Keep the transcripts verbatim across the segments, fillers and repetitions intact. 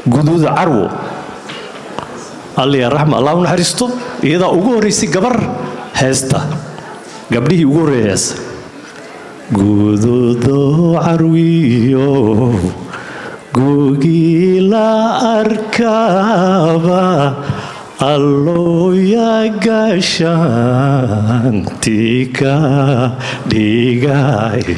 قدود عرو الله يرحم الله ونحرسته إذا أقول ريسي قبر هستا قبله يقول ريس قدود عرويو قوقي لا أركابا الله يا قشان تيكا ديغاي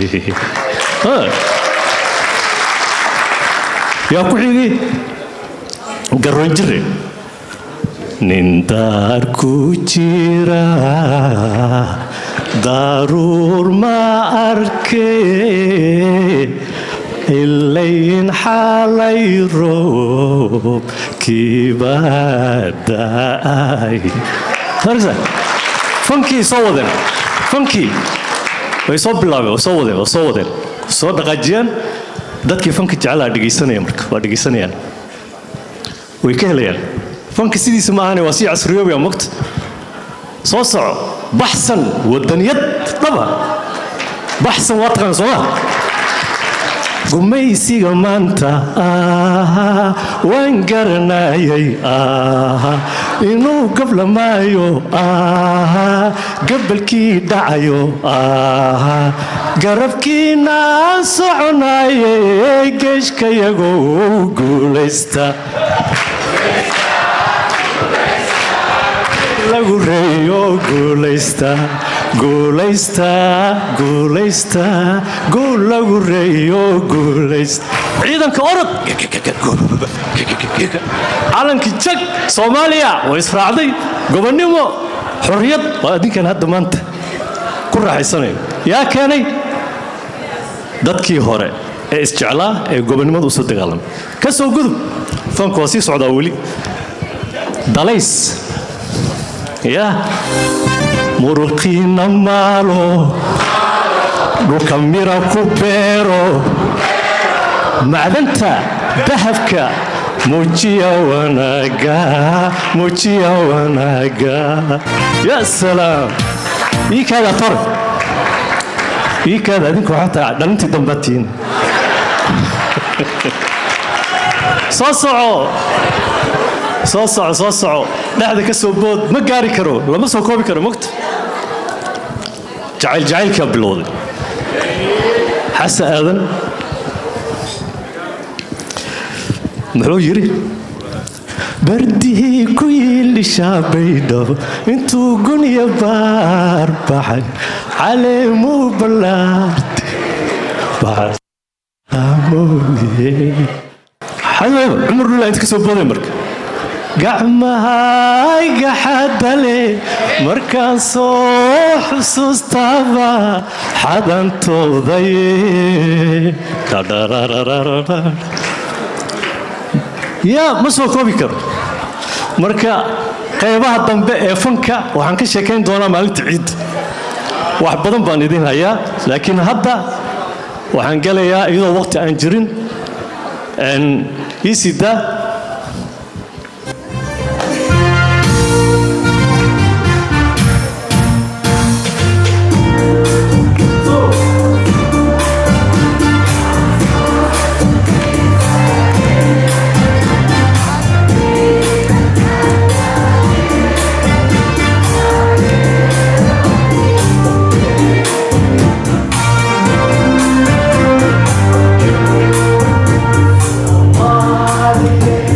يا كوحيغي قرون جري نندار كوچيرا ضرور ما أركي اللين حالي روب كيباداي هرزا فنكي صوودن فنكي ويصوب الله وصوودن وصوودن صود قاجيان dadkii fanka jecel dhageysanaya marka waa dhageysanayaan way ka helayaan fanka sidiisa ma ahan waa si casriyoobay waqti soo soco baxsan wadaniyad daba baxsan wadqan soo gumaysiga maanta ah waan garanayay ah inuu gablamayo ah gabalkii dhacayo ah garabkiina soconaye geeshkayago guulaysta lagu reeyo guulaysta guulaysta guulaysta guul lagu reeyo guulaysta ciidanka orod calankii jag Soomaaliya way israacday gobonimo xorriyad waa adinkan hadda maanta ku raaxaysanay yaa keenay dadkii hore ee isjeclaa ee gobonimada u soo dagaalamay ka soo gudub fanku waa sii socdaa weli dalays يا مرقينا مالو نكميرا كوبيرو معدنتا ذهبك موجيا وناقا موجيا وناقا يا سلام إيك هذا طرف إيك هذا دينكو حتى دلنتي دنباتين صوصعو soo soco soo soco dhaxda ka soo bood ma gaari karo lama soo koobi karo mugta jacayl jacaylka bilowday xasa aadan muxuu yiri bardii ku yilisha baydho intuu guniya baar baxay caleemu balaart baar amoye xasa umar la inta ka soo booday marka gacmahay gaxadale markaan soo xusuustaba xadantooday yaa ma soo koobi karo marka qaybaha dambe ee fanka waxaan ka sheekayn doonaa maalinta ciid wax badan baan idin hayaa laakiin hadda waxaan galayaa iyadoo waqti aan jirin ii sida Holiday.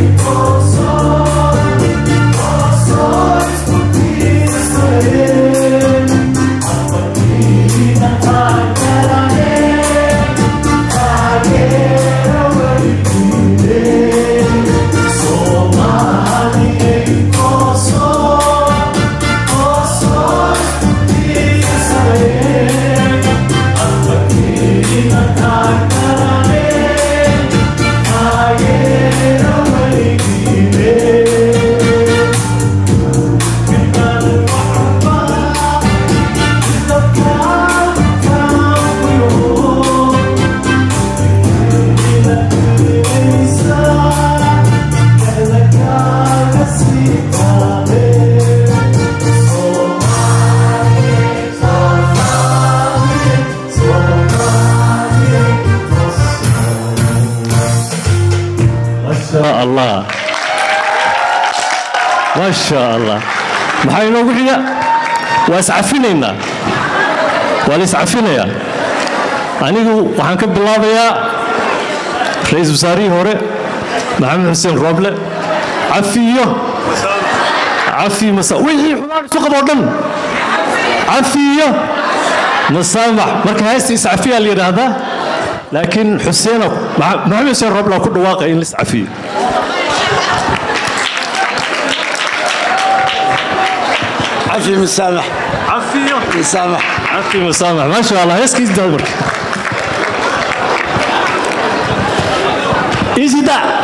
شاء الله ما شاء الله maxay noogu xiga waa iscafinaynaa waa la iscafinayaa anigu waxaan ka bilaabayaa ra'iisul wasaarihii hore maxamed xuseen rooble cafiyo cafi masa wixii xumaan isku qabo dhan cafiyo مسامح مركز هاي إسعافية اللي هذا لكن حسين محمد حسين ربنا كل واقع إن إسعافية عفي مسامح عفية مسامح عفي مسامح ما شاء الله يسكي دالبرك إيزي دا